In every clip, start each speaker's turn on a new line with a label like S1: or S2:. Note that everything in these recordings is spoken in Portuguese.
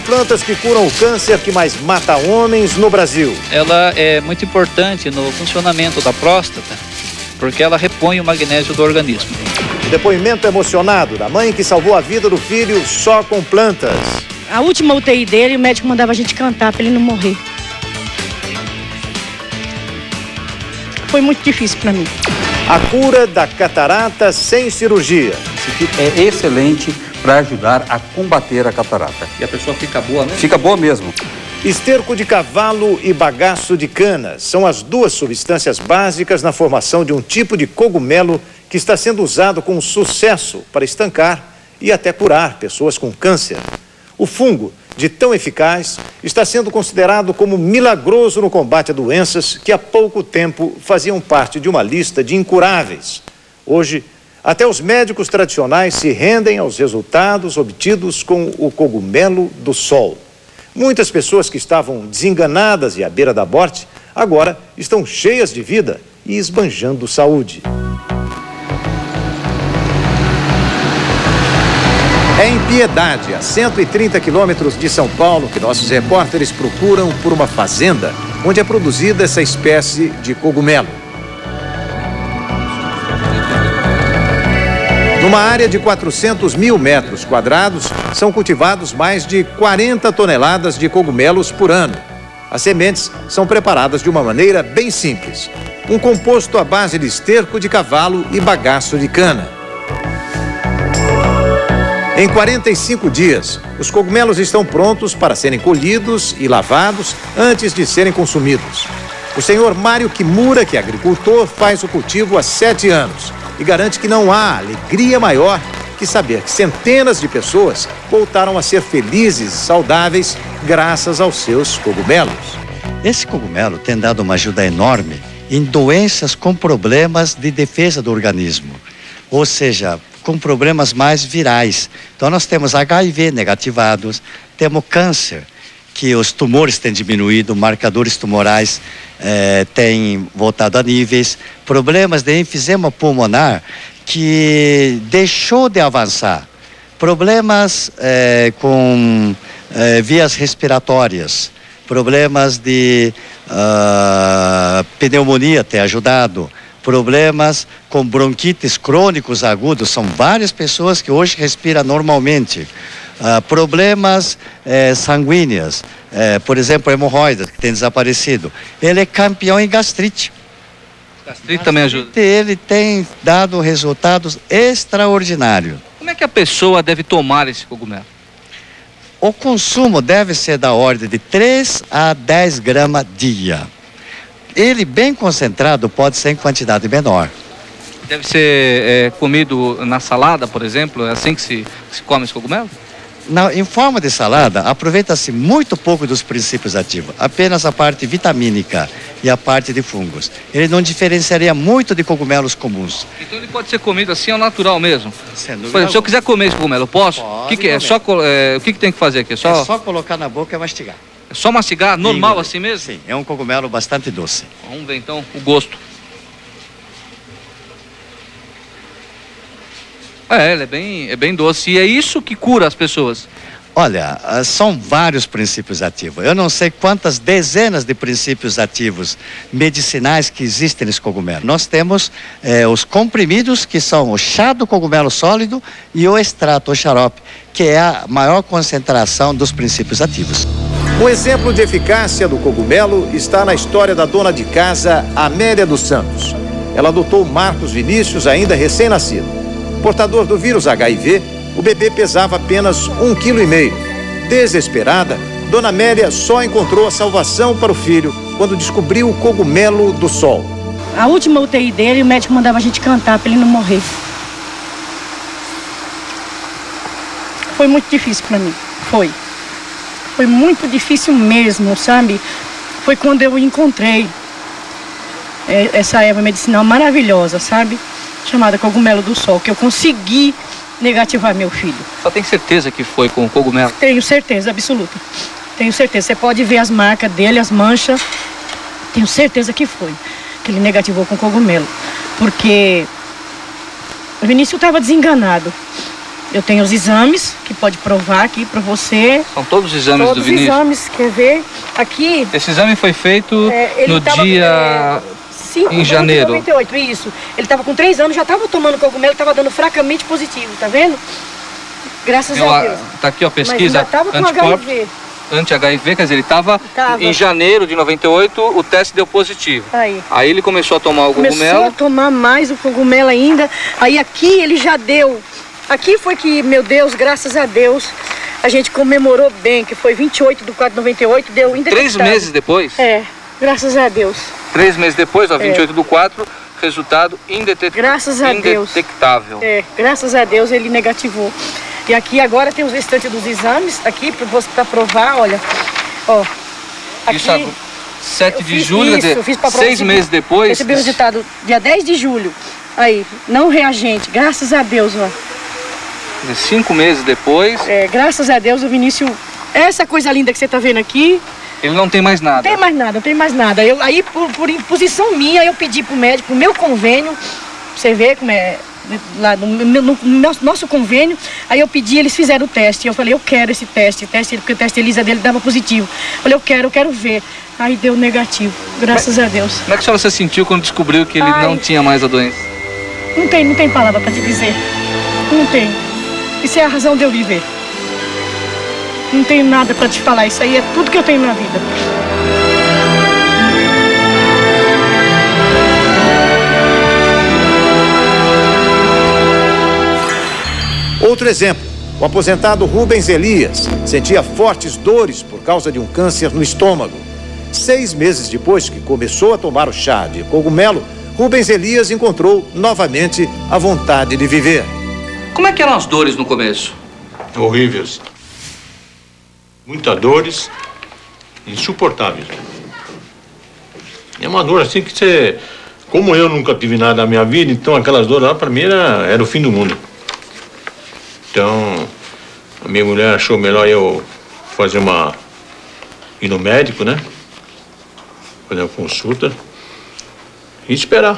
S1: plantas que curam o câncer que mais mata homens no Brasil.
S2: Ela é muito importante no funcionamento da próstata, porque ela repõe o magnésio do organismo.
S1: Depoimento emocionado da mãe que salvou a vida do filho só com plantas.
S3: A última UTI dele, o médico mandava a gente cantar para ele não morrer. Foi muito difícil para mim.
S1: A cura da catarata sem cirurgia.
S4: Esse kit é excelente para ajudar a combater a catarata.
S2: E a pessoa fica boa, né?
S4: Fica boa mesmo.
S1: Esterco de cavalo e bagaço de cana são as duas substâncias básicas na formação de um tipo de cogumelo que está sendo usado com sucesso para estancar e até curar pessoas com câncer. O fungo, de tão eficaz, está sendo considerado como milagroso no combate a doenças que há pouco tempo faziam parte de uma lista de incuráveis. Hoje, até os médicos tradicionais se rendem aos resultados obtidos com o cogumelo do sol. Muitas pessoas que estavam desenganadas e à beira da morte, agora estão cheias de vida e esbanjando saúde. É em Piedade, a 130 quilômetros de São Paulo, que nossos repórteres procuram por uma fazenda onde é produzida essa espécie de cogumelo. Numa área de 400 mil metros quadrados, são cultivados mais de 40 toneladas de cogumelos por ano. As sementes são preparadas de uma maneira bem simples. Um composto à base de esterco de cavalo e bagaço de cana. Em 45 dias, os cogumelos estão prontos para serem colhidos e lavados antes de serem consumidos. O senhor Mário Kimura, que é agricultor, faz o cultivo há 7 anos e garante que não há alegria maior que saber que centenas de pessoas voltaram a ser felizes e saudáveis graças aos seus cogumelos.
S5: Esse cogumelo tem dado uma ajuda enorme em doenças com problemas de defesa do organismo, ou seja, com problemas mais virais. Então nós temos HIV negativados, temos câncer, que os tumores têm diminuído, marcadores tumorais têm voltado a níveis, problemas de enfisema pulmonar que deixou de avançar, problemas com vias respiratórias, problemas de pneumonia têm ajudado, problemas com bronquites crônicos agudos, são várias pessoas que hoje respiram normalmente. Problemas sanguíneos, por exemplo, hemorroidas, que tem desaparecido. Ele é campeão em gastrite.
S2: Gastrite também ajuda?
S5: Ele tem dado resultados extraordinários.
S2: Como é que a pessoa deve tomar esse cogumelo?
S5: O consumo deve ser da ordem de 3 a 10 gramas dia. Ele bem concentrado pode ser em quantidade menor.
S2: Deve ser comido na salada, por exemplo? É assim que se come esse cogumelo?
S5: Em forma de salada, aproveita-se muito pouco dos princípios ativos, apenas a parte vitamínica e a parte de fungos. Ele não diferenciaria muito de cogumelos comuns.
S2: Então ele pode ser comido assim ao natural mesmo?
S5: Sem dúvida.
S2: Por exemplo, se eu quiser comer esse cogumelo, eu posso?
S5: Pode.
S2: O que é? O que tem que fazer aqui?
S5: É só colocar na boca e mastigar.
S2: É só mastigar? Normal assim mesmo?
S5: Sim, é um cogumelo bastante doce.
S2: Vamos ver então o gosto. Ele é bem doce. E é isso que cura as pessoas?
S5: Olha, são vários princípios ativos. Eu não sei quantas dezenas de princípios ativos medicinais que existem nesse cogumelo. Nós temos os comprimidos, que são o chá do cogumelo sólido, e o extrato, o xarope, que é a maior concentração dos princípios ativos.
S1: Um exemplo de eficácia do cogumelo está na história da dona de casa Amélia dos Santos. Ela adotou Marcos Vinícius, ainda recém-nascido. Portador do vírus HIV, o bebê pesava apenas 1,5 kg. Desesperada, dona Amélia só encontrou a salvação para o filho quando descobriu o cogumelo do sol.
S3: A última UTI dele, o médico mandava a gente cantar para ele não morrer. Foi muito difícil para mim, Foi muito difícil mesmo, sabe? Foi quando eu encontrei essa erva medicinal maravilhosa, sabe? Chamada cogumelo do sol, que eu consegui negativar meu filho.
S2: Só tem certeza que foi com o cogumelo?
S3: Tenho certeza absoluta. Tenho certeza. Você pode ver as marcas dele, as manchas. Tenho certeza que foi. Que ele negativou com cogumelo. Porque o Vinícius estava desenganado. Eu tenho os exames, que pode provar aqui para você.
S2: São todos os exames do Vinícius?
S3: Todos os exames, quer ver? Aqui...
S2: Esse exame foi feito no dia... em janeiro.
S3: 98, isso. Ele estava com 3 anos, já estava tomando cogumelo, estava dando fracamente positivo, tá vendo? Graças a Deus.
S2: Tá aqui, ó, pesquisa
S3: anticorpos.
S2: Anti-HIV, quer dizer, ele estava em janeiro de 98, o teste deu positivo. Aí ele começou a tomar o cogumelo.
S3: Começou a tomar mais o cogumelo ainda. Aí aqui ele já deu. Aqui foi que, meu Deus, graças a Deus, a gente comemorou bem, que foi 28 de 4 de 98, deu indetectável.
S2: 3 meses depois?
S3: Graças a Deus.
S2: 3 meses depois, ó, 28 do 4, resultado indetectável.
S3: Graças a Deus. Graças a Deus ele negativou. E aqui agora tem os restantes dos exames, aqui para provar, olha. Ó, aqui,
S2: isso 7 de julho,
S3: isso, fiz
S2: 6 meses depois.
S3: Recebi o resultado dia 10 de julho. Aí, não reagente, graças a Deus, ó.
S2: 5 meses depois.
S3: Graças a Deus o Vinícius, essa coisa linda que você tá vendo aqui.
S2: Ele não tem mais nada.
S3: Não tem mais nada. Aí, por imposição minha, eu pedi pro médico, o meu convênio, pra você ver como é, lá no nosso convênio, aí eu pedi, eles fizeram o teste. Eu falei, eu quero esse teste, porque o teste Elisa dele dava positivo. Eu falei, eu quero ver. Aí deu negativo, graças a Deus.
S2: Como é que a senhora se sentiu quando descobriu que ele não tinha mais a doença?
S3: Não tem palavra pra te dizer. Não tem. Isso é a razão de eu viver. Não tenho nada pra te falar, isso aí é tudo que eu tenho na vida.
S1: Outro exemplo, o aposentado Rubens Elias sentia fortes dores por causa de um câncer no estômago. 6 meses depois que começou a tomar o chá de cogumelo, Rubens Elias encontrou novamente a vontade de viver.
S2: Como é que eram as dores no começo?
S6: Horríveis. Muitas dores, insuportáveis. É uma dor assim que você... Como eu nunca tive nada na minha vida, então aquelas dores lá pra mim era o fim do mundo. Então, a minha mulher achou melhor eu fazer ir no médico, né? Fazer uma consulta e esperar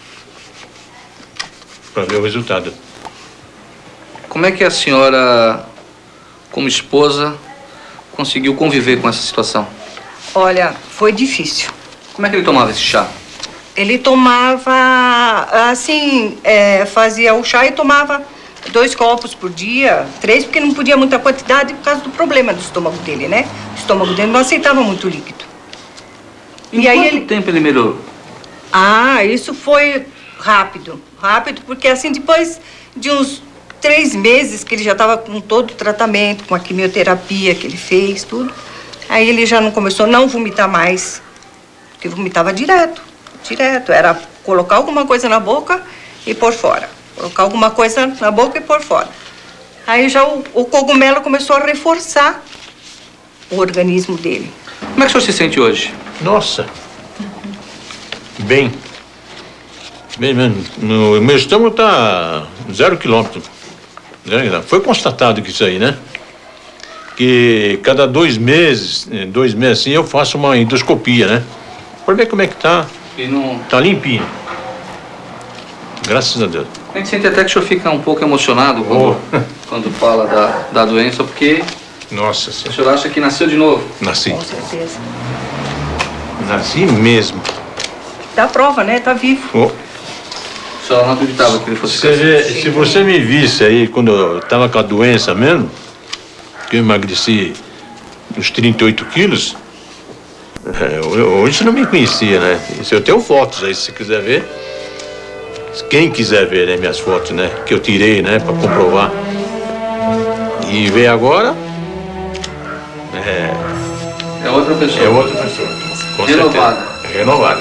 S6: para ver o resultado.
S2: Como é que a senhora, como esposa, conseguiu conviver com essa situação?
S7: Olha, foi difícil.
S2: Como é que ele tomava esse chá?
S7: Ele tomava, assim, fazia o chá e tomava 2 copos por dia, 3, porque não podia muita quantidade por causa do problema do estômago dele, né? O estômago dele não aceitava muito líquido.
S2: Em quanto tempo ele melhorou?
S7: Isso foi rápido, porque assim, depois de uns 3 meses que ele já estava com todo o tratamento, com a quimioterapia que ele fez, tudo, aí ele já não começou a não vomitar mais, porque vomitava direto, era colocar alguma coisa na boca e pôr fora. Colocar alguma coisa na boca e pôr fora. Aí já o cogumelo começou a reforçar o organismo dele.
S2: Como é que o senhor se sente hoje?
S6: Nossa. Bem mesmo. O meu estômago tá 0 quilômetro. Foi constatado que isso aí, né? Que cada 2 meses assim, eu faço uma endoscopia, né? Pra ver como é que tá.
S2: E não...
S6: Tá limpinho. Graças a Deus.
S2: A gente sente até que o senhor fica um pouco emocionado quando fala da doença, porque...
S6: Nossa
S2: Senhora. O senhor acha que nasceu de novo?
S6: Nasci.
S7: Com certeza.
S6: Nasci mesmo.
S7: Dá prova, né? Tá vivo.
S2: A senhora não acreditava que ele fosse...
S6: Se você me visse aí, quando eu tava com a doença mesmo, que eu emagreci uns 38 quilos, hoje você não me conhecia, né? Eu tenho fotos aí, se você quiser ver. Quem quiser ver, né, minhas fotos, né, que eu tirei, né, para comprovar. E ver agora,
S2: é outra pessoa.
S6: É outra pessoa. Com
S2: renovada.
S6: Certeza. Renovada.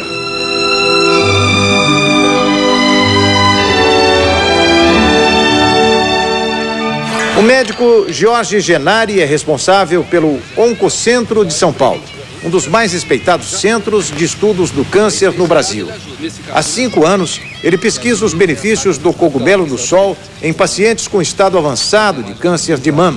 S1: O médico Jorge Genari é responsável pelo Oncocentro de São Paulo, um dos mais respeitados centros de estudos do câncer no Brasil. Há 5 anos, ele pesquisa os benefícios do cogumelo do sol em pacientes com estado avançado de câncer de mama.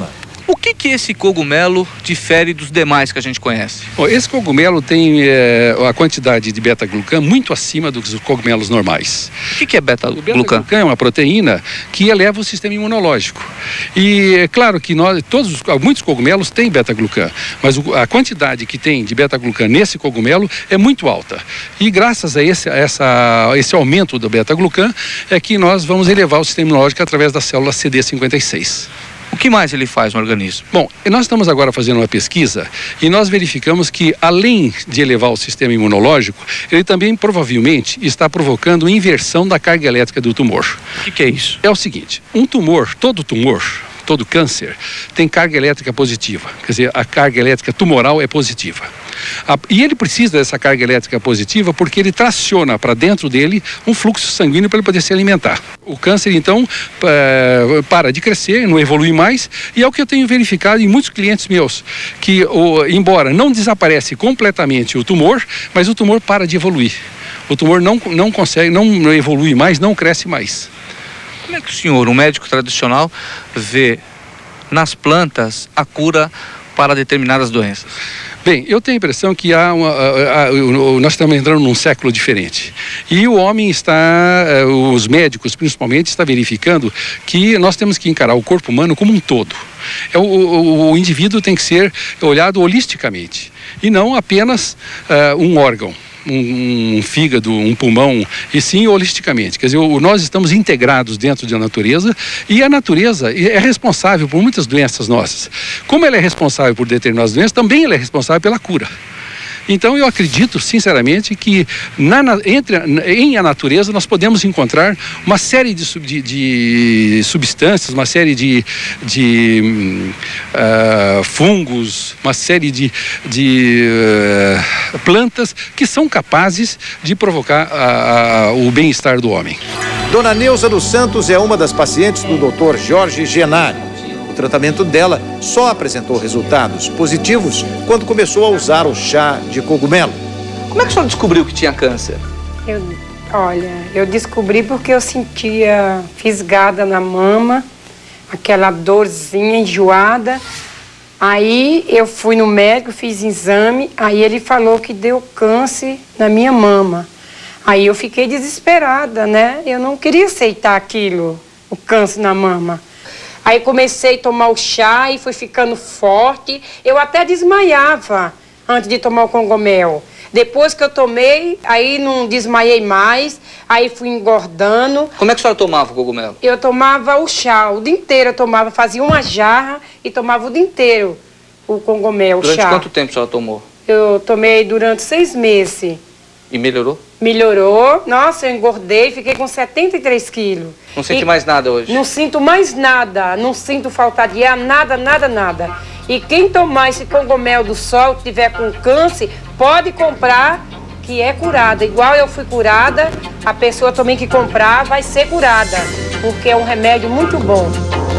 S2: O que esse cogumelo difere dos demais que a gente conhece?
S8: Bom, esse cogumelo tem a quantidade de beta-glucan muito acima dos cogumelos normais.
S2: O que é beta-glucan?
S8: O beta-glucan é uma proteína que eleva o sistema imunológico. E é claro que muitos cogumelos têm beta-glucan, mas a quantidade que tem de beta-glucan nesse cogumelo é muito alta. E graças a esse aumento do beta-glucan é que nós vamos elevar o sistema imunológico através da célula CD56.
S2: O que mais ele faz no organismo?
S8: Bom, nós estamos agora fazendo uma pesquisa e nós verificamos que, além de elevar o sistema imunológico, ele também provavelmente está provocando inversão da carga elétrica do tumor.
S2: O que é isso?
S8: É o seguinte, todo câncer tem carga elétrica positiva, quer dizer, a carga elétrica tumoral é positiva. E ele precisa dessa carga elétrica positiva porque ele traciona para dentro dele um fluxo sanguíneo para ele poder se alimentar. O câncer, então, para de crescer, não evolui mais, e é o que eu tenho verificado em muitos clientes meus, que embora não desaparece completamente o tumor, mas o tumor para de evoluir. O tumor não consegue, não evolui mais, não cresce mais.
S2: Como é que o senhor, um médico tradicional, vê nas plantas a cura para determinadas doenças?
S8: Bem, eu tenho a impressão que nós estamos entrando num século diferente. E o homem os médicos principalmente, estão verificando que nós temos que encarar o corpo humano como um todo. O indivíduo tem que ser olhado holisticamente e não apenas um órgão. Um fígado, um pulmão, e sim holisticamente. Quer dizer, nós estamos integrados dentro da natureza e a natureza é responsável por muitas doenças nossas. Como ela é responsável por determinadas doenças, também ela é responsável pela cura. Então eu acredito, sinceramente, que em a natureza nós podemos encontrar uma série de substâncias, uma série de fungos, uma série de plantas que são capazes de provocar o bem-estar do homem.
S1: Dona Neuza dos Santos é uma das pacientes do Dr. Jorge Genari. O tratamento dela só apresentou resultados positivos quando começou a usar o chá de cogumelo.
S2: Como é que o senhor descobriu que tinha câncer?
S9: Eu descobri porque eu sentia fisgada na mama, aquela dorzinha enjoada. Aí eu fui no médico, fiz exame, aí ele falou que deu câncer na minha mama. Aí eu fiquei desesperada, né? Eu não queria aceitar aquilo, o câncer na mama. Aí comecei a tomar o chá e fui ficando forte. Eu até desmaiava antes de tomar o cogumelo. Depois que eu tomei, aí não desmaiei mais, aí fui engordando.
S2: Como é que a senhora tomava o cogumelo?
S9: Eu tomava o chá, o dia inteiro eu tomava, fazia uma jarra e tomava o dia inteiro o cogumelo, o chá.
S2: Durante quanto tempo a senhora tomou?
S9: Eu tomei durante 6 meses.
S2: E melhorou?
S9: Melhorou. Nossa, eu engordei, fiquei com 73 quilos.
S2: Não sente mais nada hoje?
S9: Não sinto mais nada, não sinto falta de ar, nada, nada, nada. E quem tomar esse cogumelo do sol, que tiver com câncer, pode comprar, que é curada. Igual eu fui curada, a pessoa também que comprar vai ser curada, porque é um remédio muito bom.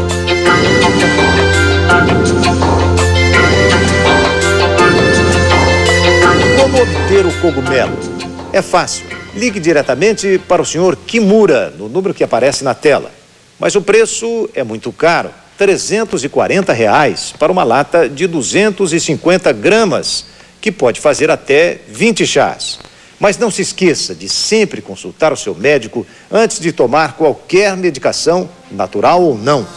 S1: Como obter o cogumelo? É fácil. Ligue diretamente para o senhor Kimura, no número que aparece na tela. Mas o preço é muito caro, R$ 340 para uma lata de 250 gramas, que pode fazer até 20 chás. Mas não se esqueça de sempre consultar o seu médico antes de tomar qualquer medicação, natural ou não.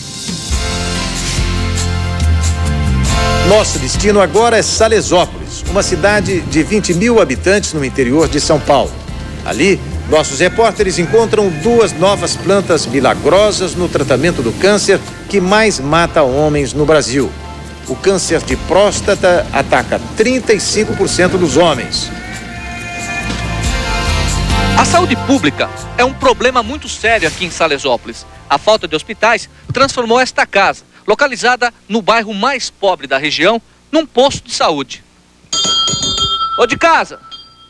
S1: Nosso destino agora é Salesópolis, uma cidade de 20 mil habitantes no interior de São Paulo. Ali, nossos repórteres encontram 2 novas plantas milagrosas no tratamento do câncer que mais mata homens no Brasil. O câncer de próstata ataca 35% dos homens.
S2: A saúde pública é um problema muito sério aqui em Salesópolis. A falta de hospitais transformou esta casa, localizada no bairro mais pobre da região, num posto de saúde. Ô de casa!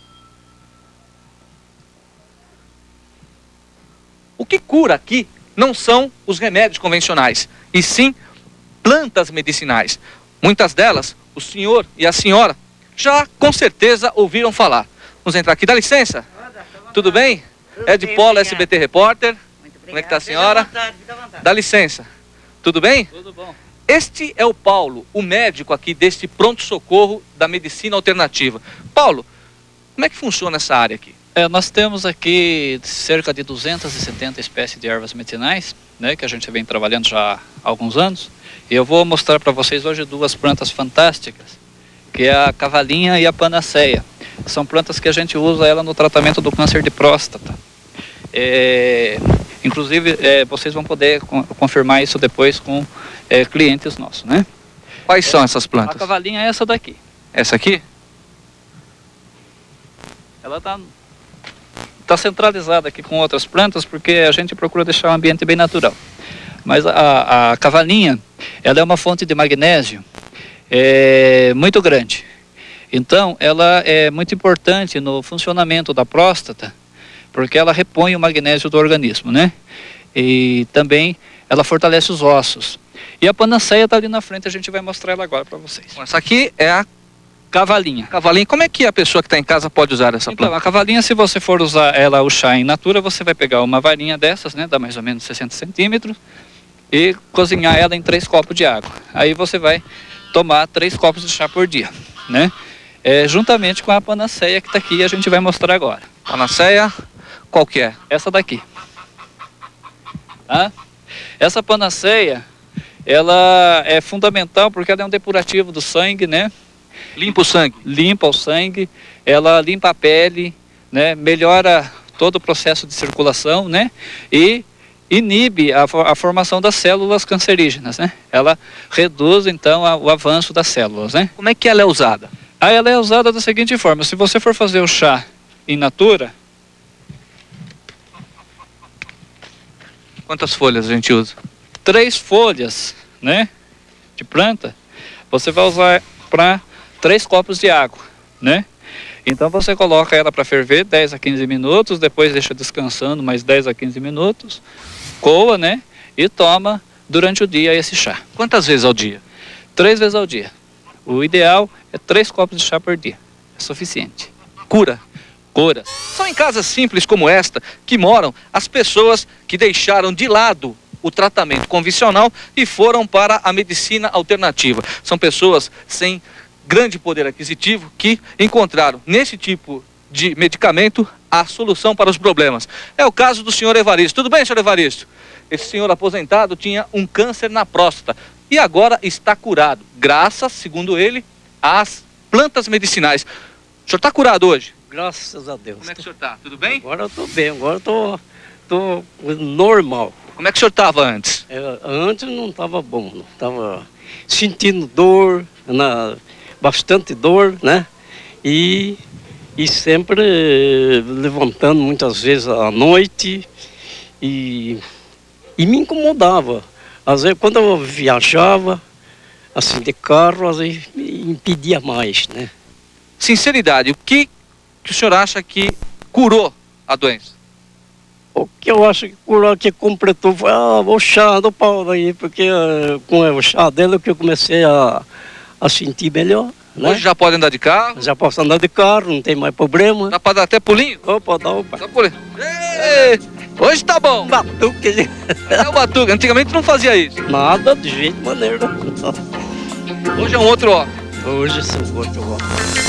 S2: O que cura aqui não são os remédios convencionais, e sim plantas medicinais. Muitas delas, o senhor e a senhora já com certeza ouviram falar. Vamos entrar aqui, dá licença? Tudo bem? Ed Polo, SBT Repórter. Como é que tá a senhora? Dá licença. Tudo bem? Tudo bom. Este é o Paulo, o médico aqui deste pronto-socorro da medicina alternativa. Paulo, como é que funciona essa área aqui?
S10: Nós temos aqui cerca de 270 espécies de ervas medicinais, né, que a gente vem trabalhando já há alguns anos. E eu vou mostrar para vocês hoje duas plantas fantásticas, que é a cavalinha e a panaceia. São plantas que a gente usa ela no tratamento do câncer de próstata. Inclusive, vocês vão poder confirmar isso depois com clientes nossos, né?
S2: Quais são essas plantas?
S10: A cavalinha é essa daqui.
S2: Essa aqui?
S10: Ela tá centralizada aqui com outras plantas porque a gente procura deixar o ambiente bem natural. Mas a cavalinha, ela é uma fonte de magnésio muito grande. Então, ela é muito importante no funcionamento da próstata, porque ela repõe o magnésio do organismo, né? E também ela fortalece os ossos. E a panaceia está ali na frente, a gente vai mostrar ela agora para vocês.
S2: Essa aqui é a
S10: cavalinha.
S2: Cavalinha, como é que a pessoa que está em casa pode usar essa planta?
S10: Então, a cavalinha, se você for usar ela, o chá in natura, você vai pegar uma varinha dessas, né? Dá mais ou menos 60 centímetros. E cozinhar ela em 3 copos de água. Aí você vai tomar 3 copos de chá por dia, né? Juntamente com a panaceia que está aqui, a gente vai mostrar agora.
S2: Panaceia, qual que é?
S10: Essa daqui. Tá? Essa panaceia, ela é fundamental porque ela é um depurativo do sangue, né?
S2: Limpa o sangue.
S10: Limpa o sangue, ela limpa a pele, né? Melhora todo o processo de circulação, né? E inibe a formação das células cancerígenas, né? Ela reduz, então, o avanço das células, né?
S2: Como é que ela é usada?
S10: Ela é usada da seguinte forma: se você for fazer o chá in natura...
S2: Quantas folhas a gente usa?
S10: 3 folhas, né, de planta, você vai usar para 3 copos de água, né? Então você coloca ela para ferver 10 a 15 minutos, depois deixa descansando mais 10 a 15 minutos, coa, né, e toma durante o dia esse chá.
S2: Quantas vezes ao dia?
S10: 3 vezes ao dia. O ideal é 3 copos de chá por dia, é suficiente.
S2: Cura?
S10: Cura.
S2: São em casas simples como esta que moram as pessoas que deixaram de lado o tratamento convencional e foram para a medicina alternativa. São pessoas sem grande poder aquisitivo que encontraram nesse tipo de medicamento a solução para os problemas. É o caso do senhor Evaristo. Tudo bem, senhor Evaristo? Esse senhor aposentado tinha um câncer na próstata e agora está curado, graças, segundo ele, às plantas medicinais. O senhor está curado hoje?
S11: Graças a Deus.
S2: Como é que o senhor está? Tudo bem?
S11: Agora eu estou bem, agora eu estou normal.
S2: Como é que o senhor estava antes?
S11: Antes não estava bom, não estava sentindo dor, bastante dor, né? E sempre levantando muitas vezes à noite e me incomodava. Às vezes quando eu viajava assim de carro, às vezes me impedia mais, né?
S2: Sinceridade, o que o senhor acha que curou a doença?
S11: O que eu acho que curou, que completou foi o chá do Paulo aí, porque com o chá dele que eu comecei a sentir melhor, né?
S2: Hoje já pode andar de carro?
S11: Já posso andar de carro, não tem mais problema.
S2: Dá para dar até pulinho?
S11: Opa, dá
S2: pulinho. Hoje tá bom.
S11: Batuque.
S2: É o batuque. Antigamente não fazia isso.
S11: Nada, de jeito maneiro.
S2: Hoje é um outro homem.
S11: Hoje sou outro homem.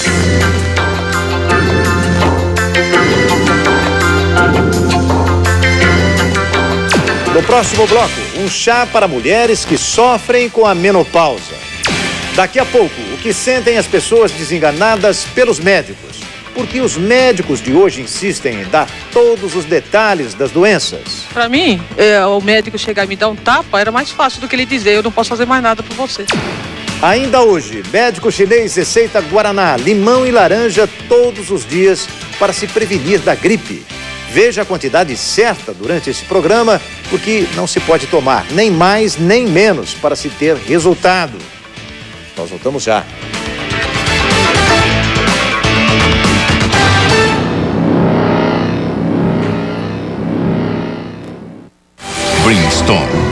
S1: No próximo bloco, um chá para mulheres que sofrem com a menopausa. Daqui a pouco, o que sentem as pessoas desenganadas pelos médicos. Porque os médicos de hoje insistem em dar todos os detalhes das doenças.
S12: Para mim, o médico chegar e me dar um tapa era mais fácil do que ele dizer: eu não posso fazer mais nada por você.
S1: Ainda hoje, médico chinês receita guaraná, limão e laranja todos os dias para se prevenir da gripe. Veja a quantidade certa durante esse programa, porque não se pode tomar nem mais nem menos para se ter resultado. Nós voltamos já.
S13: Brainstorm.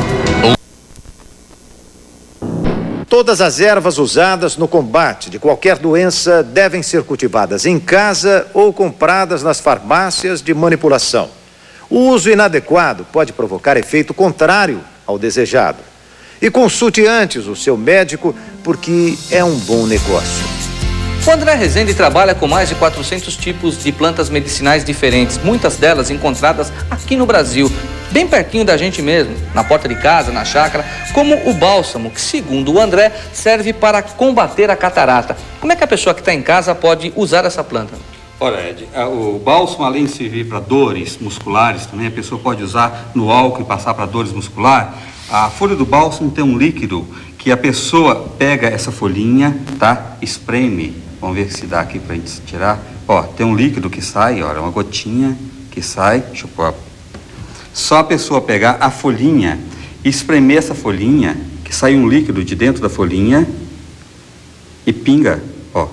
S1: Todas as ervas usadas no combate de qualquer doença devem ser cultivadas em casa ou compradas nas farmácias de manipulação. O uso inadequado pode provocar efeito contrário ao desejado. E consulte antes o seu médico, porque é um bom negócio.
S2: O André Rezende trabalha com mais de 400 tipos de plantas medicinais diferentes, muitas delas encontradas aqui no Brasil, bem pertinho da gente mesmo, na porta de casa, na chácara, como o bálsamo, que segundo o André, serve para combater a catarata. Como é que a pessoa que está em casa pode usar essa planta?
S4: Olha, Ed, o bálsamo, além de servir para dores musculares, também a pessoa pode usar no álcool e passar para dores musculares. A folha do bálsamo tem um líquido que a pessoa pega essa folhinha, tá? Espreme. Vamos ver se dá aqui pra gente tirar. Ó, tem um líquido que sai, ó, uma gotinha que sai. Deixa eu pôr. Só a pessoa pegar a folhinha e espremer essa folhinha, que sai um líquido de dentro da folhinha e pinga, ó.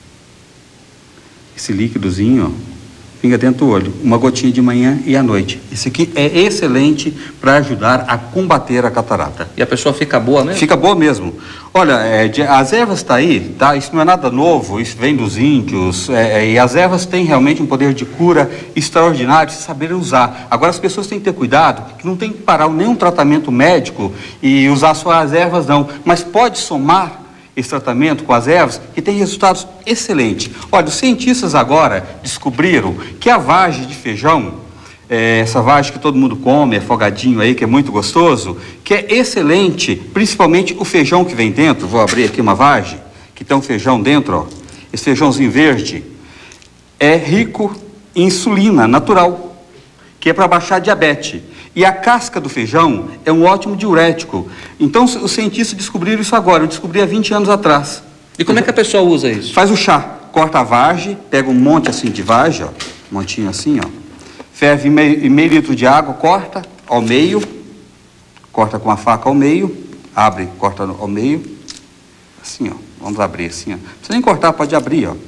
S4: Esse líquidozinho, ó, pinga dentro do olho. Uma gotinha de manhã e à noite. Isso aqui é excelente para ajudar a combater a catarata.
S2: E a pessoa fica boa mesmo?
S4: Fica boa mesmo. Olha, as ervas está aí, tá? Isso não é nada novo, isso vem dos índios, e as ervas têm realmente um poder de cura extraordinário, se saber usar. Agora as pessoas têm que ter cuidado, que não tem que parar nenhum tratamento médico e usar só as ervas não, mas pode somar esse tratamento com as ervas que tem resultados excelentes. Olha, os cientistas agora descobriram que a vagem de feijão, essa vagem que todo mundo come, afogadinho aí, que é muito gostoso, que é excelente, principalmente o feijão que vem dentro. Vou abrir aqui uma vagem, que tem um feijão dentro, ó. Esse feijãozinho verde é rico em insulina natural, que é para baixar diabetes. E a casca do feijão é um ótimo diurético. Então, os cientistas descobriram isso agora, eu descobri há 20 anos atrás.
S2: E como é que a pessoa usa isso?
S4: Faz o chá, corta a vagem, pega um monte assim de vagem, ó, um montinho assim, ó. Ferve meio litro de água, corta ao meio, corta com a faca ao meio, abre, corta ao meio, assim, ó, vamos abrir assim, ó. Não precisa nem cortar, pode abrir, ó.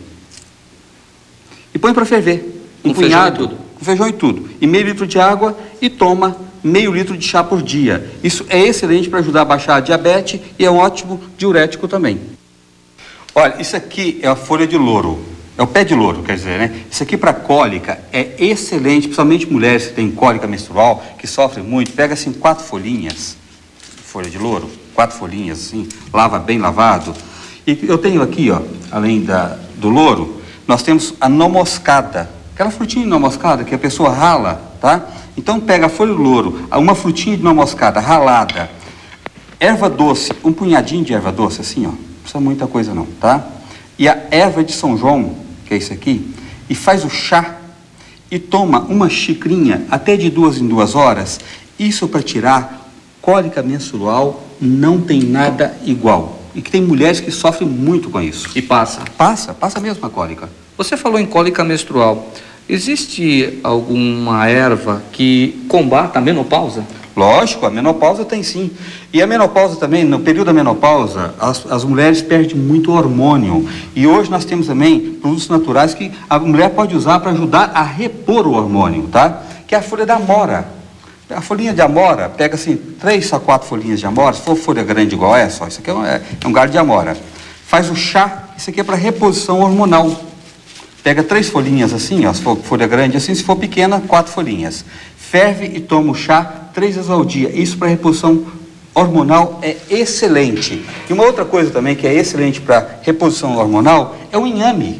S4: E põe para ferver, um punhado, com feijão e tudo, e meio litro de água e toma meio litro de chá por dia. Isso é excelente para ajudar a baixar a diabetes e é um ótimo diurético também. Olha, isso aqui é a folha de louro. É o pé de louro, quer dizer, né? Isso aqui para cólica é excelente, principalmente mulheres que têm cólica menstrual, que sofrem muito. Pega assim 4 folhinhas, folha de louro, 4 folhinhas assim, lava bem lavado. E eu tenho aqui, ó, além do louro, nós temos a noz moscada, aquela frutinha de noz moscada que a pessoa rala, tá? Então pega a folha do louro, uma frutinha de noz moscada ralada, erva doce, um punhadinho de erva doce assim, ó, não precisa muita coisa não, tá? E a erva de São João, que é isso aqui, e faz o chá e toma uma xicrinha até de 2 em 2 horas. Isso para tirar cólica menstrual não tem nada igual. E que tem mulheres que sofrem muito com isso.
S2: E passa?
S4: Passa mesmo a cólica.
S2: Você falou em cólica menstrual. Existe alguma erva que combata a menopausa?
S4: Lógico, a menopausa tem sim. E a menopausa também, no período da menopausa, as mulheres perdem muito hormônio. E hoje nós temos também produtos naturais que a mulher pode usar para ajudar a repor o hormônio, tá? Que é a folha da amora. A folhinha de amora, pega assim 3 a 4 folhinhas de amora, se for folha grande igual essa, ó, isso aqui é um galho de amora. Faz o chá, isso aqui é para reposição hormonal. Pega 3 folhinhas assim, ó, se for folha grande assim, se for pequena, 4 folhinhas. Ferve e toma o chá 3 vezes ao dia. Isso para reposição hormonal é excelente. E uma outra coisa também que é excelente para reposição hormonal é o inhame.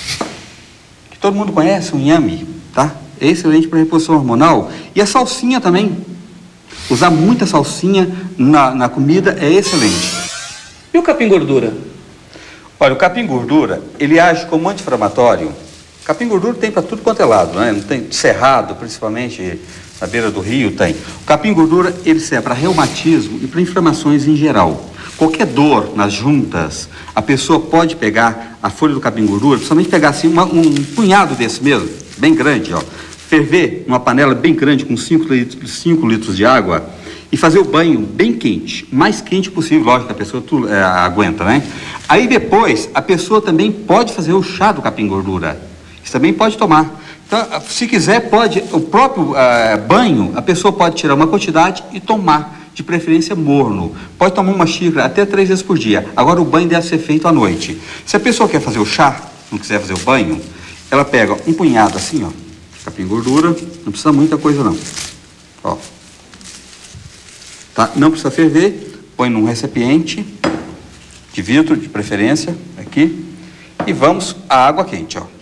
S4: Que todo mundo conhece o inhame, tá? É excelente para reposição hormonal. E a salsinha também. Usar muita salsinha na comida é excelente.
S2: E o capim-gordura?
S4: Olha, o capim-gordura, ele age como anti-inflamatório. Capim-gordura tem para tudo quanto é lado, né? Não tem cerrado, principalmente na beira do rio, tem. O capim-gordura, ele serve para reumatismo e para inflamações em geral. Qualquer dor nas juntas, a pessoa pode pegar a folha do capim-gordura, principalmente pegar assim um punhado desse mesmo, bem grande, ó. Ferver numa panela bem grande com 5 litros de água e fazer o banho bem quente, mais quente possível, lógico que a pessoa aguenta, né? Aí depois, a pessoa também pode fazer o chá do capim-gordura. Isso também pode tomar. Então, se quiser, pode, o próprio banho, a pessoa pode tirar uma quantidade e tomar, de preferência morno. Pode tomar uma xícara até 3 vezes por dia. Agora, o banho deve ser feito à noite. Se a pessoa quer fazer o chá, não quiser fazer o banho, ela pega um punhado assim, ó, capim-gordura, não precisa muita coisa não. Ó. Tá? Não precisa ferver, põe num recipiente de vidro, de preferência, aqui, e vamos à água quente, ó.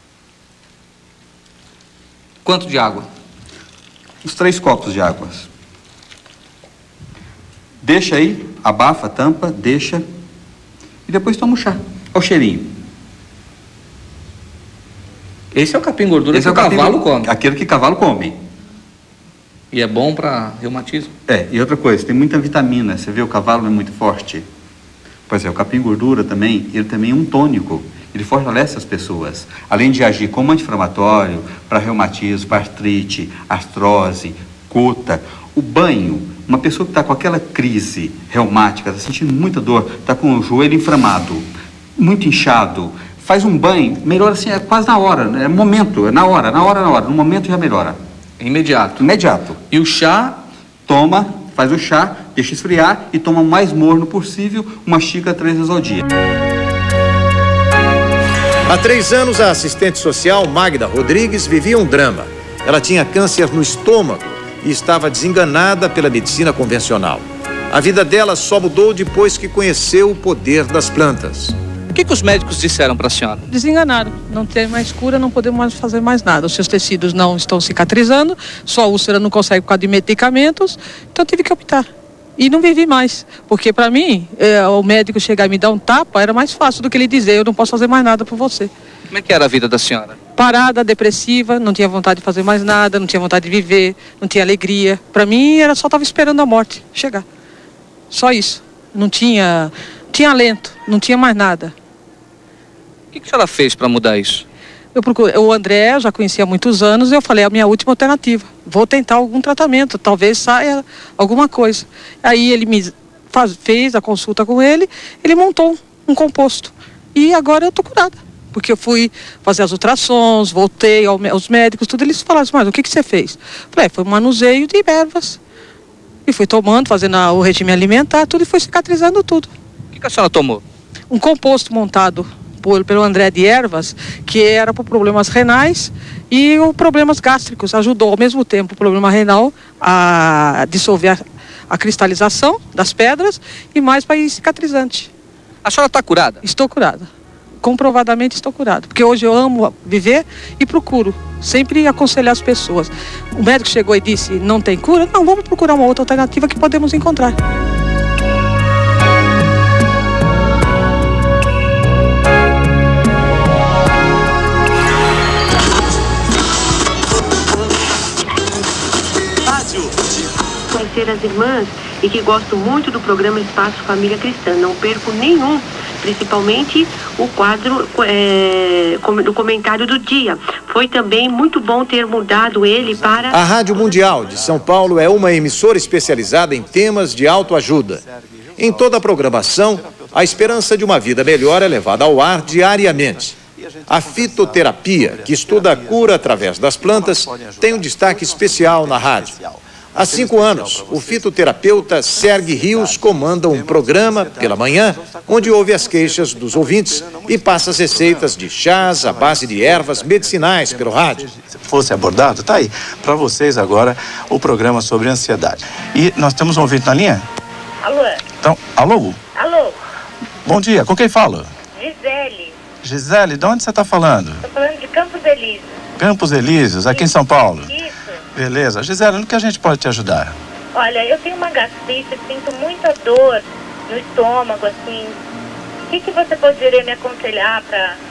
S2: Quanto de água?
S4: Uns 3 copos de água. Deixa aí, abafa a tampa, deixa, e depois toma o chá. Olha o cheirinho.
S2: Esse é o capim gordura que o cavalo come.
S4: Aquele que cavalo come.
S2: E é bom para reumatismo?
S4: E outra coisa, tem muita vitamina. Você vê, o cavalo é muito forte. Pois é, o capim gordura também, ele também é um tônico. Ele fortalece as pessoas. Além de agir como anti-inflamatório, para reumatismo, para artrite, artrose, gota. O banho, uma pessoa que está com aquela crise reumática, está sentindo muita dor, está com o joelho inflamado, muito inchado, faz um banho, melhora assim, é quase na hora, né? É momento, é na hora, no momento já melhora.
S2: Imediato.
S4: Imediato.
S2: E o chá?
S4: Toma, faz o chá, deixa esfriar e toma o mais morno possível, uma xícara 3 vezes ao dia.
S1: Há 3 anos, a assistente social Magda Rodrigues vivia um drama. Ela tinha câncer no estômago e estava desenganada pela medicina convencional. A vida dela só mudou depois que conheceu o poder das plantas.
S2: O que os médicos disseram para a senhora?
S12: Desenganaram. Não tem mais cura, não podemos mais fazer mais nada. Os seus tecidos não estão cicatrizando, sua úlcera não consegue por causa de medicamentos, então eu tive que optar. E não vivi mais, porque para mim, o médico chegar e me dar um tapa era mais fácil do que ele dizer, eu não posso fazer mais nada por você.
S2: Como é que era a vida da senhora?
S12: Parada, depressiva, não tinha vontade de fazer mais nada, não tinha vontade de viver, não tinha alegria. Para mim, era só estava esperando a morte chegar. Só isso. Não tinha alento, não tinha mais nada.
S2: O que a senhora fez para mudar isso?
S12: O André, eu já conhecia há muitos anos, e eu falei, é a minha última alternativa. Vou tentar algum tratamento, talvez saia alguma coisa. Aí ele me fez a consulta com ele, ele montou um composto. E agora eu tô curada. Porque eu fui fazer as ultrassons, voltei aos médicos, tudo, eles falaram, mas o que você fez? Falei, foi um manuseio de ervas. E fui tomando, fazendo o regime alimentar, tudo, e foi cicatrizando tudo.
S2: O que a senhora tomou?
S12: Um composto montado pelo André de ervas, que era para problemas renais e problemas gástricos. Ajudou ao mesmo tempo o problema renal a dissolver a cristalização das pedras e mais para ir cicatrizante.
S2: A senhora está curada?
S12: Estou curada. Comprovadamente estou curada. Porque hoje eu amo viver e procuro sempre aconselhar as pessoas. O médico chegou e disse, não tem cura? Não, vamos procurar uma outra alternativa que podemos encontrar.
S13: Conhecer as irmãs e que gosto muito do programa Espaço Família Cristã. Não perco nenhum, principalmente o quadro do comentário do dia. Foi também muito bom ter mudado ele para...
S1: A Rádio Mundial de São Paulo é uma emissora especializada em temas de autoajuda. Em toda a programação, a esperança de uma vida melhor é levada ao ar diariamente. A fitoterapia, que estuda a cura através das plantas, tem um destaque especial na rádio. Há 5 anos, o fitoterapeuta Sérgio Rios comanda um programa pela manhã, onde ouve as queixas dos ouvintes e passa as receitas de chás à base de ervas medicinais pelo rádio.
S14: Fosse abordado, tá aí, para vocês agora, o programa sobre ansiedade. E nós temos um ouvinte na linha?
S15: Alô?
S14: Então, alô?
S15: Alô?
S14: Bom dia, com quem falo?
S15: Gisele.
S14: Gisele, de onde você está falando?
S15: Estou falando de Campos Elíseos.
S14: Campos Elíseos, aqui em São Paulo.
S15: Isso.
S14: Beleza. Gisele, no que a gente pode te ajudar?
S15: Olha, eu tenho uma gastrite, sinto muita dor no estômago, assim. O que você poderia me aconselhar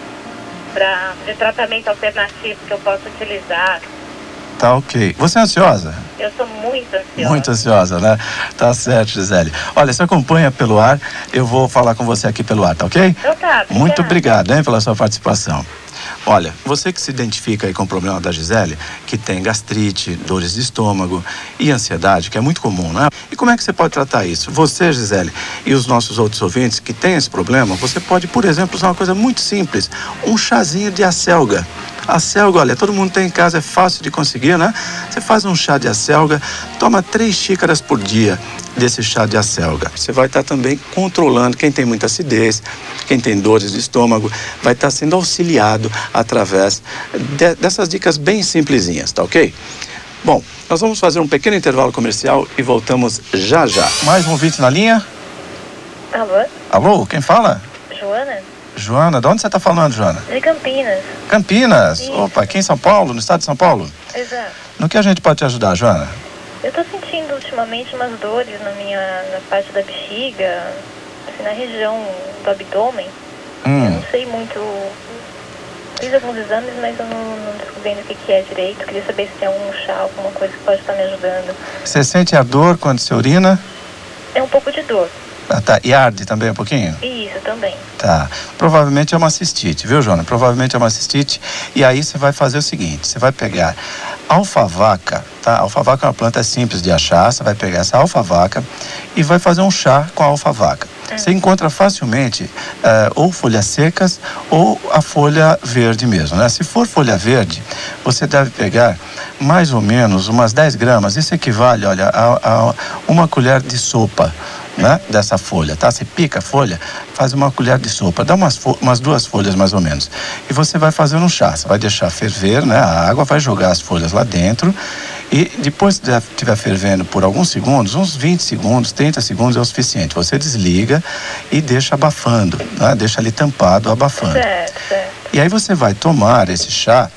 S15: de tratamento alternativo que eu possa utilizar?
S14: Tá ok. Você é ansiosa?
S15: Eu sou muito ansiosa.
S14: Muito ansiosa, né? Tá certo, Gisele. Olha, se acompanha pelo ar, eu vou falar com você aqui pelo ar, tá ok?
S15: Então tá.
S14: Muito obrigado, hein, pela sua participação. Olha, você que se identifica aí com o problema da Gisele, que tem gastrite, dores de estômago e ansiedade, que é muito comum, né? E como é que você pode tratar isso? Você, Gisele, e os nossos outros ouvintes que têm esse problema, você pode, por exemplo, usar uma coisa muito simples, um chazinho de acelga. A acelga, olha, todo mundo tem em casa, é fácil de conseguir, né? Você faz um chá de acelga, toma 3 xícaras por dia desse chá de acelga. Você vai estar também controlando quem tem muita acidez, quem tem dores de estômago, vai estar sendo auxiliado através dessas dicas bem simplesinhas, tá ok? Bom, nós vamos fazer um pequeno intervalo comercial e voltamos já já. Mais um ouvinte na linha?
S15: Alô?
S14: Alô, quem fala?
S15: Joana?
S14: Joana, de onde você está falando, Joana?
S15: De Campinas.
S14: Campinas?
S15: Isso.
S14: Opa, aqui em São Paulo, no estado de São Paulo?
S15: Exato.
S14: No que a gente pode te ajudar, Joana?
S15: Eu tô sentindo ultimamente umas dores na parte da bexiga, assim, na região do abdômen. Eu não sei muito. Fiz alguns exames, mas eu não descobri ainda o que é direito. Queria saber se tem algum chá, alguma coisa que pode estar me ajudando.
S14: Você sente a dor quando você urina?
S15: É um pouco de dor.
S14: Ah, tá. E arde também um pouquinho?
S15: Isso, também.
S14: Tá. Provavelmente é uma cistite, viu, Joana? Provavelmente é uma cistite. E aí você vai fazer o seguinte, você vai pegar alfavaca, tá? Alfavaca é uma planta simples de achar. Você vai pegar essa alfavaca e vai fazer um chá com a alfavaca. Você encontra facilmente ou folhas secas ou a folha verde mesmo, né? Se for folha verde, você deve pegar mais ou menos umas 10 gramas. Isso equivale, olha, a uma colher de sopa, né, dessa folha, tá? Você pica a folha, faz uma colher de sopa, dá umas 2 folhas mais ou menos. E você vai fazer um chá, você vai deixar ferver, né, a água, vai jogar as folhas lá dentro e depois que estiver fervendo por alguns segundos, uns 20 segundos, 30 segundos é o suficiente. Você desliga e deixa abafando, né? Deixa ali tampado, abafando.
S15: Certo.
S14: E aí você vai tomar esse chá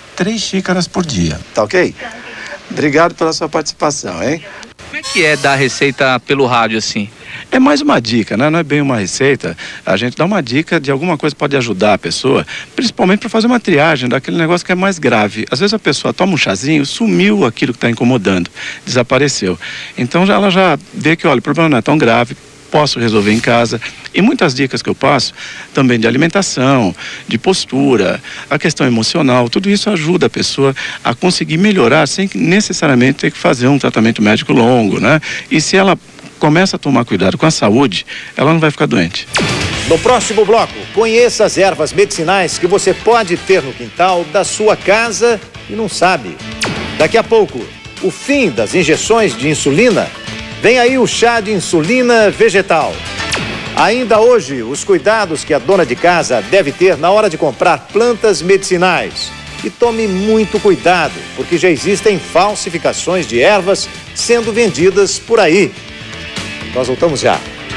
S14: 3 xícaras por dia, tá ok? Obrigado pela sua participação, hein?
S2: Como é que é dar receita pelo rádio assim?
S14: É mais uma dica, né? Não é bem uma receita. A gente dá uma dica de alguma coisa que pode ajudar a pessoa, principalmente para fazer uma triagem daquele negócio que é mais grave. Às vezes a pessoa toma um chazinho, sumiu aquilo que está incomodando, desapareceu. Então ela já vê que, olha, o problema não é tão grave, posso resolver em casa. E muitas dicas que eu passo, também de alimentação, de postura, a questão emocional, tudo isso ajuda a pessoa a conseguir melhorar sem necessariamente ter que fazer um tratamento médico longo, né? E se ela começa a tomar cuidado com a saúde, ela não vai ficar doente.
S1: No próximo bloco, conheça as ervas medicinais que você pode ter no quintal da sua casa e não sabe. Daqui a pouco, o fim das injeções de insulina. Vem aí o chá de insulina vegetal. Ainda hoje, os cuidados que a dona de casa deve ter na hora de comprar plantas medicinais. E tome muito cuidado, porque já existem falsificações de ervas sendo vendidas por aí. Nós voltamos já.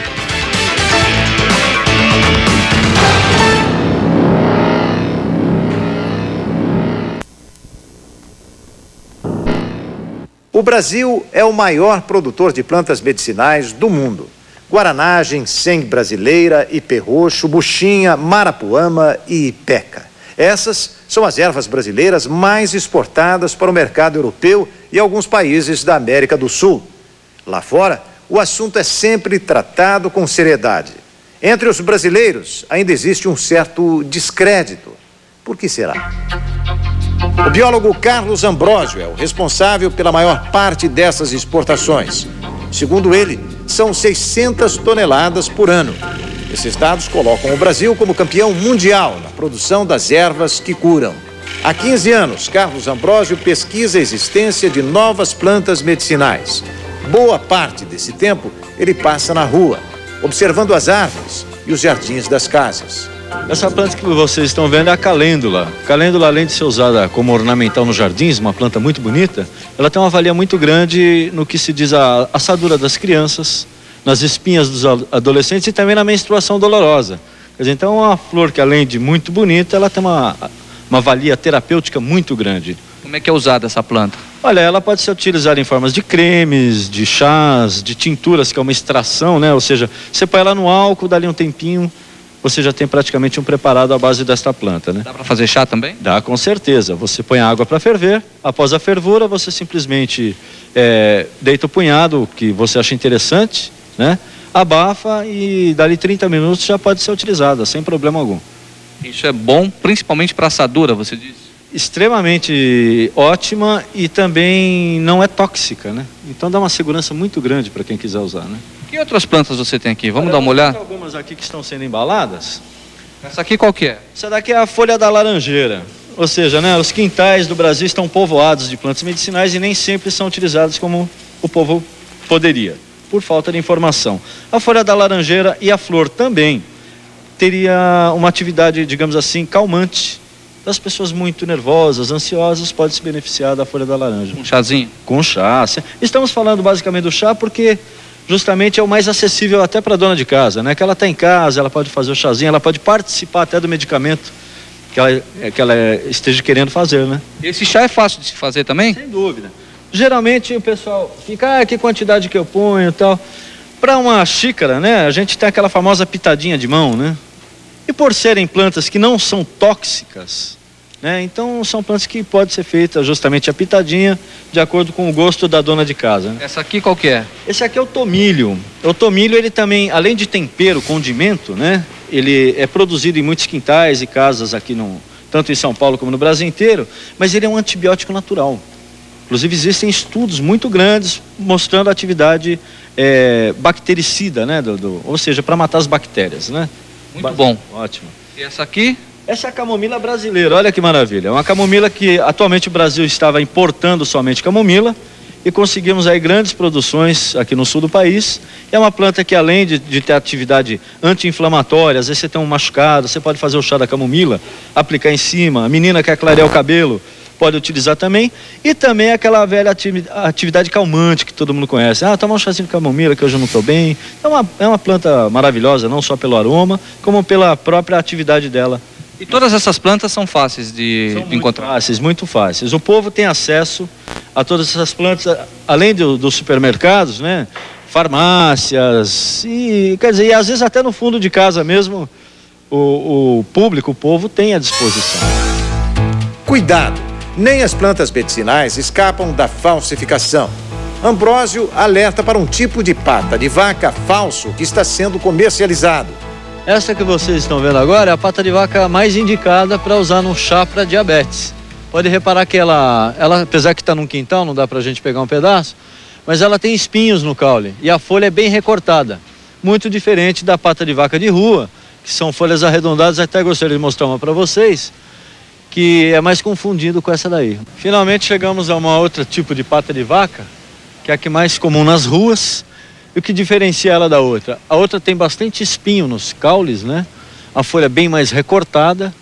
S1: O Brasil é o maior produtor de plantas medicinais do mundo. Guaraná, ginseng brasileira, ipê roxo, buchinha, marapuama e ipeca. Essas são as ervas brasileiras mais exportadas para o mercado europeu e alguns países da América do Sul. Lá fora, o assunto é sempre tratado com seriedade. Entre os brasileiros, ainda existe um certo descrédito. Por que será? O biólogo Carlos Ambrósio é o responsável pela maior parte dessas exportações. Segundo ele, são 600 toneladas por ano. Esses dados colocam o Brasil como campeão mundial na produção das ervas que curam. Há 15 anos, Carlos Ambrósio pesquisa a existência de novas plantas medicinais. Boa parte desse tempo, ele passa na rua, observando as árvores e os jardins das casas.
S16: Essa planta que vocês estão vendo é a calêndula. A calêndula, além de ser usada como ornamental nos jardins, uma planta muito bonita, ela tem uma valia muito grande no que se diz a assadura das crianças, nas espinhas dos adolescentes e também na menstruação dolorosa. Quer dizer, então é uma flor que, além de muito bonita, ela tem uma valia terapêutica muito grande.
S2: Como é que é usada essa planta?
S16: Olha, ela pode ser utilizada em formas de cremes, de chás, de tinturas, que é uma extração, né? Ou seja, você põe ela no álcool, dali um tempinho, você já tem praticamente um preparado à base desta planta, né?
S2: Dá para fazer chá também?
S16: Dá, com certeza. Você põe a água para ferver, após a fervura você simplesmente deita o punhado que você acha interessante, né? Abafa e dali 30 minutos já pode ser utilizada, sem problema algum.
S2: Isso é bom, principalmente para assadura, você diz?
S16: Extremamente ótima e também não é tóxica, né? Então dá uma segurança muito grande para quem quiser usar, né?
S2: Que outras plantas você tem aqui? Vamos dar uma olhada?
S16: Tem algumas aqui que estão sendo embaladas.
S2: Essa aqui qual que é?
S16: Essa daqui é a folha da laranjeira. Ou seja, né, os quintais do Brasil estão povoados de plantas medicinais e nem sempre são utilizadas como o povo poderia, por falta de informação. A folha da laranjeira e a flor também teria uma atividade, digamos assim, calmante Das pessoas muito nervosas, ansiosas, pode se beneficiar da folha da laranja.
S2: Um chazinho?
S16: Com chá. Estamos falando basicamente do chá porque justamente é o mais acessível até para a dona de casa, né? Que ela está em casa, ela pode fazer o chazinho, ela pode participar até do medicamento que ela esteja querendo fazer, né?
S2: Esse chá é fácil de se fazer também?
S16: Sem dúvida. Geralmente o pessoal fica, que quantidade que eu ponho e tal. Para uma xícara, né? A gente tem aquela famosa pitadinha de mão, né? E por serem plantas que não são tóxicas, né? Então são plantas que pode ser feita justamente a pitadinha de acordo com o gosto da dona de casa, né?
S2: Essa aqui qual que é?
S16: Esse aqui é o tomilho. O tomilho, ele também, além de tempero, condimento, né? Ele é produzido em muitos quintais e casas aqui, tanto em São Paulo como no Brasil inteiro, mas ele é um antibiótico natural. Inclusive existem estudos muito grandes mostrando a atividade bactericida, né? Ou seja, para matar as bactérias, né?
S2: Muito bom.
S16: Ótimo.
S2: E essa aqui?
S16: Essa é a camomila brasileira, olha que maravilha. É uma camomila que atualmente o Brasil estava importando somente camomila e conseguimos aí grandes produções aqui no sul do país. É uma planta que além de ter atividade anti-inflamatória, às vezes você tem um machucado, você pode fazer o chá da camomila, aplicar em cima. A menina que quer clarear o cabelo pode utilizar também. E também aquela velha atividade calmante que todo mundo conhece. Tomar um chazinho de camomila que hoje eu não estou bem. É uma planta maravilhosa, não só pelo aroma, como pela própria atividade dela.
S2: E todas essas plantas são fáceis de encontrar?
S16: Fáceis, muito fáceis. O povo tem acesso a todas essas plantas, além dos supermercados, né? Farmácias, e quer dizer, e às vezes até no fundo de casa mesmo, o público, o povo tem à disposição.
S1: Cuidado! Nem as plantas medicinais escapam da falsificação. Ambrósio alerta para um tipo de pata de vaca falso que está sendo comercializado.
S16: Essa que vocês estão vendo agora é a pata de vaca mais indicada para usar num chá para diabetes. Pode reparar que ela apesar que está num quintal, não dá para a gente pegar um pedaço, mas ela tem espinhos no caule e a folha é bem recortada. Muito diferente da pata de vaca de rua, que são folhas arredondadas, até gostaria de mostrar uma para vocês, que é mais confundido com essa daí. Finalmente chegamos a uma outra tipo de pata de vaca, que é a que mais comum nas ruas. E o que diferencia ela da outra? A outra tem bastante espinho nos caules, né? A folha bem mais recortada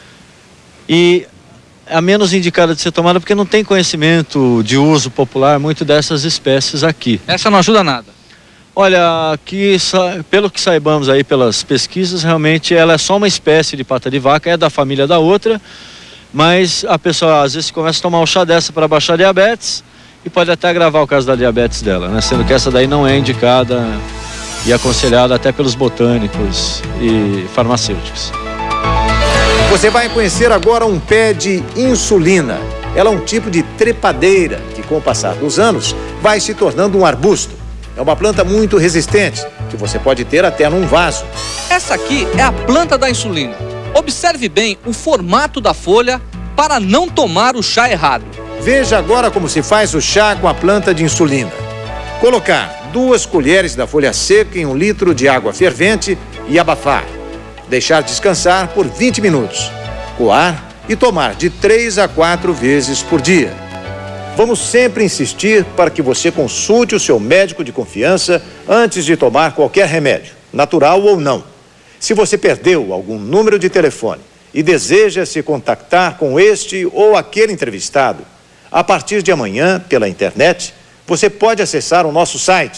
S16: e é a menos indicada de ser tomada porque não tem conhecimento de uso popular muito dessas espécies aqui.
S2: Essa não ajuda nada?
S16: Olha, aqui, pelo que saibamos aí pelas pesquisas, realmente ela é só uma espécie de pata de vaca, é da família da outra, mas a pessoa às vezes começa a tomar um chá dessa para baixar diabetes e pode até agravar o caso da diabetes dela, né? Sendo que essa daí não é indicada e aconselhada até pelos botânicos e farmacêuticos.
S1: Você vai conhecer agora um pé de insulina. Ela é um tipo de trepadeira que, com o passar dos anos, vai se tornando um arbusto. É uma planta muito resistente, que você pode ter até num vaso.
S2: Essa aqui é a planta da insulina. Observe bem o formato da folha para não tomar o chá errado.
S1: Veja agora como se faz o chá com a planta de insulina. Colocar 2 colheres da folha seca em 1 litro de água fervente e abafar. Deixar descansar por 20 minutos. Coar e tomar de 3 a 4 vezes por dia. Vamos sempre insistir para que você consulte o seu médico de confiança antes de tomar qualquer remédio, natural ou não. Se você perdeu algum número de telefone e deseja se contactar com este ou aquele entrevistado, a partir de amanhã, pela internet, você pode acessar o nosso site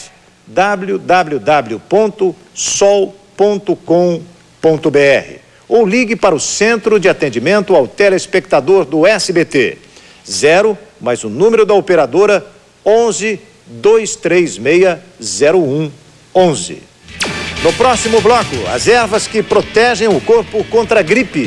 S1: www.sol.com.br ou ligue para o Centro de Atendimento ao Telespectador do SBT, 0 mais o número da operadora 11 236 0111. No próximo bloco, as ervas que protegem o corpo contra a gripe.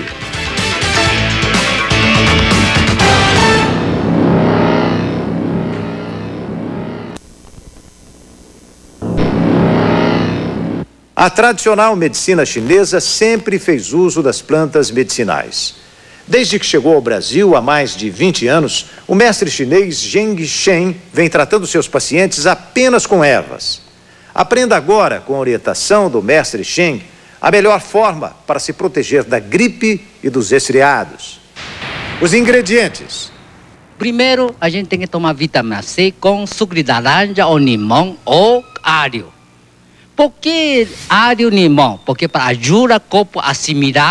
S1: A tradicional medicina chinesa sempre fez uso das plantas medicinais. Desde que chegou ao Brasil há mais de 20 anos, o mestre chinês Zheng Shen vem tratando seus pacientes apenas com ervas. Aprenda agora, com a orientação do mestre Shen, a melhor forma para se proteger da gripe e dos resfriados. Os ingredientes.
S17: Primeiro, a gente tem que tomar vitamina C com suco de laranja ou limão ou alho. Por que alho e limão? Porque para ajudar o corpo a assimilar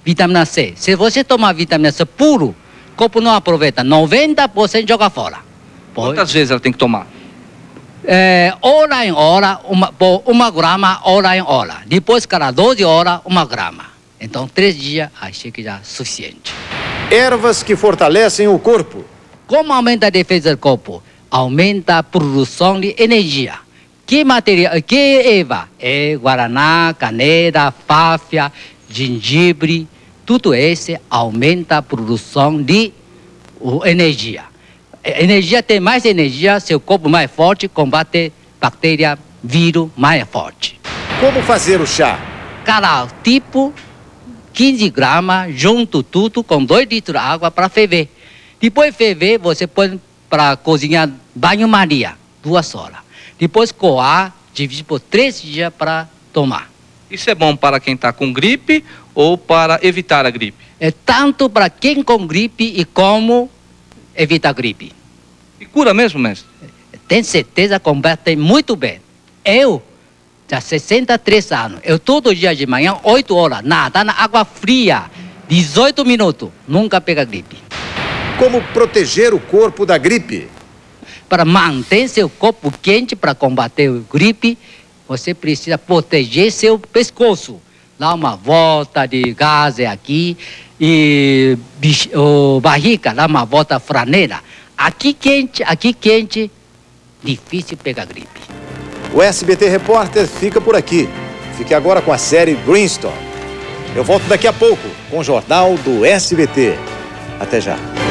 S17: vitamina C. Se você tomar vitamina C puro, o corpo não aproveita, 90% joga fora.
S2: Quantas vezes ela tem que tomar?
S17: Hora em hora, uma grama, hora em hora. Depois, cada 12 horas, 1 grama. Então, 3 dias, achei que já é suficiente.
S1: Ervas que fortalecem o corpo.
S17: Como aumenta a defesa do corpo? Aumenta a produção de energia. Que material? Que erva? É guaraná, canela, fáfia, gengibre. Tudo isso aumenta a produção de energia. Energia tem mais energia, seu corpo mais forte, combate bactéria, vírus mais forte.
S1: Como fazer o chá?
S17: Cada tipo, 15 gramas, junto tudo com 2 litros de água para ferver. Depois de ferver, você põe para cozinhar banho-maria, 2 horas. Depois coar, divide por 3 dias para tomar.
S2: Isso é bom para quem está com gripe ou para evitar a gripe?
S17: É tanto para quem com gripe e como evitar a gripe.
S2: E cura mesmo, mestre?
S17: Tenho certeza, combate muito bem. Eu, já 63 anos, eu todo dia de manhã, 8 horas, nadar na água fria, 18 minutos, nunca pega gripe.
S1: Como proteger o corpo da gripe?
S17: Para manter seu corpo quente para combater a gripe, você precisa proteger seu pescoço. Dá uma volta de gás aqui e barriga, dá uma volta franeira. Aqui quente, difícil pegar gripe.
S1: O SBT Repórter fica por aqui. Fique agora com a série Greenstone. Eu volto daqui a pouco com o Jornal do SBT. Até já.